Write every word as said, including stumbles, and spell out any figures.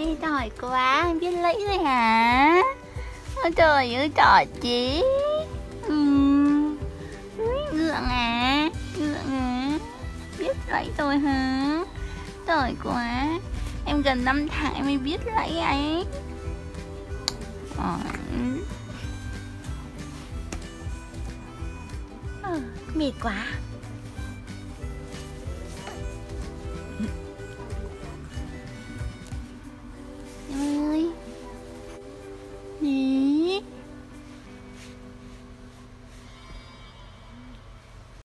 này giỏi quá, em biết lấy rồi hả? Ôi trời ơi trời chí. Ừ. Ngượng à, ngượng à. Biết lấy rồi hả? Giỏi quá. Em gần năm tháng em mới biết lấy ấy. Ờ. Ờ, mệt quá.